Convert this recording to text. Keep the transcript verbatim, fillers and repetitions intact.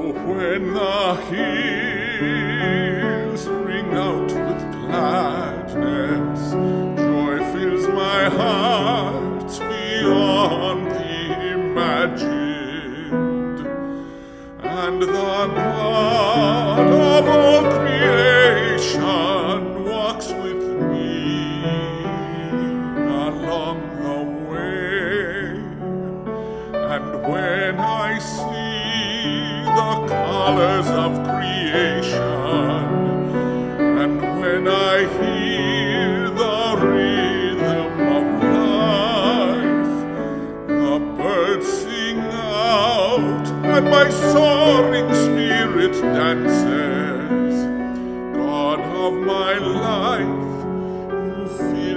When the hills ring out with gladness, joy fills my heart beyond the imagined, and the God of all creation walks with me along the way. And when I see the colors of creation, and when I hear the rhythm of life, the birds sing out and my soaring spirit dances, God of my life, who